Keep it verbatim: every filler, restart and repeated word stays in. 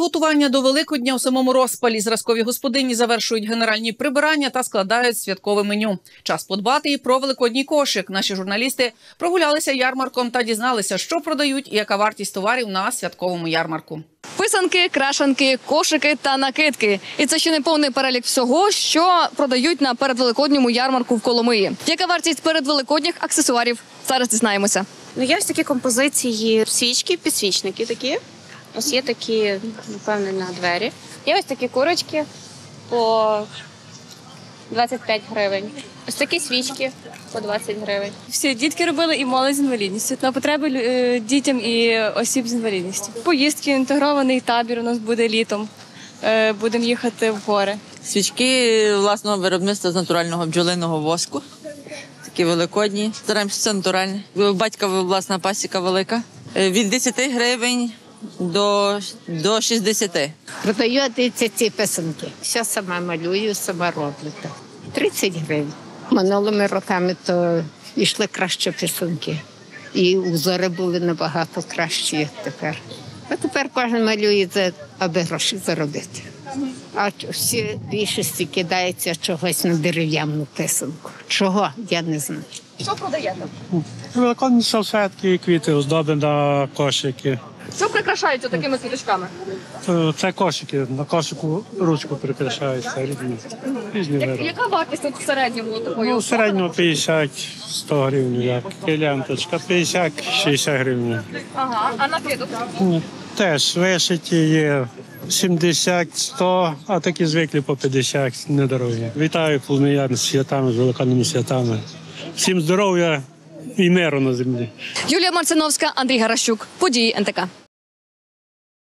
Приготування до Великодня у самому розпалі. Зразкові господині завершують генеральні прибирання та складають святкове меню. Час подбати і про великодній кошик. Наші журналісти прогулялися ярмарком та дізналися, що продають і яка вартість товарів на святковому ярмарку. Писанки, крашанки, кошики та накидки. І це ще не повний перелік всього, що продають на передвеликодньому ярмарку в Коломиї. Яка вартість передвеликодніх аксесуарів? Зараз дізнаємося. Ну, є ось такі композиції, свічки, підсвічники такі. Ось є такі, напевно, на двері. Є ось такі курочки по двадцять п'ять гривень. Ось такі свічки по двадцять гривень. Всі дітки робили і молодь з інвалідністю. На потреби е, дітям і осіб з інвалідністю. Поїздки, інтегрований табір у нас буде літом. Е, будемо їхати в гори. Свічки власного виробництва з натурального бджолиного воску. Такі великодні. Стараємося це натуральне. Батька власна пасіка велика. Е, Від десяти гривень до, до шістдесяти. Продаю ці писанки. Все сама малюю, сама роблю. тридцять гривень. Минулими роками то йшли краще писанки. І узори були набагато кращі, як тепер. А тепер кожен малює, аби гроші заробити. А всі більшості кидаються чогось на дерев'яну писанку. Чого? Я не знаю. Що продаєте? Великодні салфетки і квіти, оздоби на кошики. Що прикрашають такими квіточками? Це кошики, на кошику ручку прикрашаються різні, різні вироби. Яка вартість тут в середньому такої? Ну, в середньому п'ятдесят - сто гривень, як. І ленточка п'ятдесят - шістдесят гривень. Ага, а накидок? Ну, теж вишиті є сімдесят - сто, а такі звиклі по п'ятдесят, недорогі. Вітаю коломиян з святами, з великодніми святами. Всім здоров'я і миру на землі. Юлія Марциновська, Андрій Гаращук. Події ен те ка.